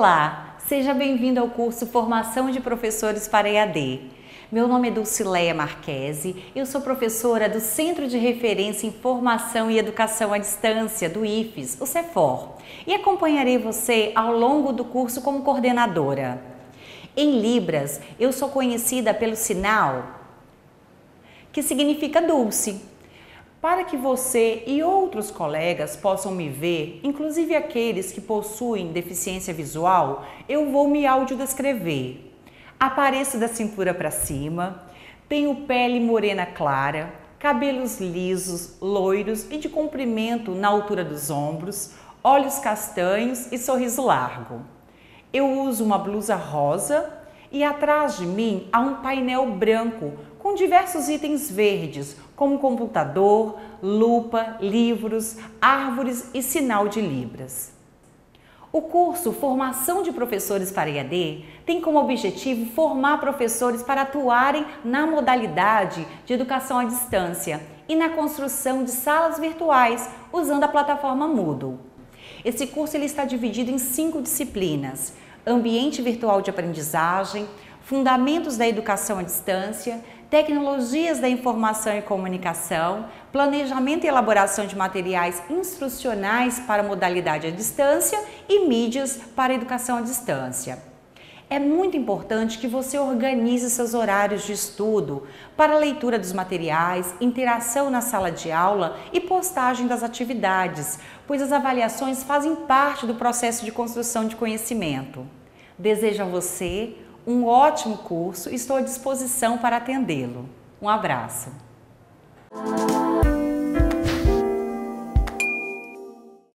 Olá, seja bem-vindo ao curso Formação de Professores para EAD. Meu nome é Dulcileia Marquesi, eu sou professora do Centro de Referência em Formação e Educação à Distância, do IFES, o CEFOR, e acompanharei você ao longo do curso como coordenadora. Em Libras, eu sou conhecida pelo sinal que significa Dulce. Para que você e outros colegas possam me ver, inclusive aqueles que possuem deficiência visual, eu vou me audiodescrever. Apareço da cintura para cima, tenho pele morena clara, cabelos lisos, loiros e de comprimento na altura dos ombros, olhos castanhos e sorriso largo. Eu uso uma blusa rosa e atrás de mim há um painel branco com diversos itens verdes, como computador, lupa, livros, árvores e sinal de Libras. O curso Formação de Professores para EAD tem como objetivo formar professores para atuarem na modalidade de educação à distância e na construção de salas virtuais usando a plataforma Moodle. Esse curso está dividido em 5 disciplinas: Ambiente Virtual de Aprendizagem, Fundamentos da Educação à Distância, Tecnologias da Informação e Comunicação, Planejamento e Elaboração de Materiais Instrucionais para Modalidade à Distância e Mídias para Educação à Distância. É muito importante que você organize seus horários de estudo para a leitura dos materiais, interação na sala de aula e postagem das atividades, pois as avaliações fazem parte do processo de construção de conhecimento. Desejo a você um ótimo curso e estou à disposição para atendê-lo. Um abraço!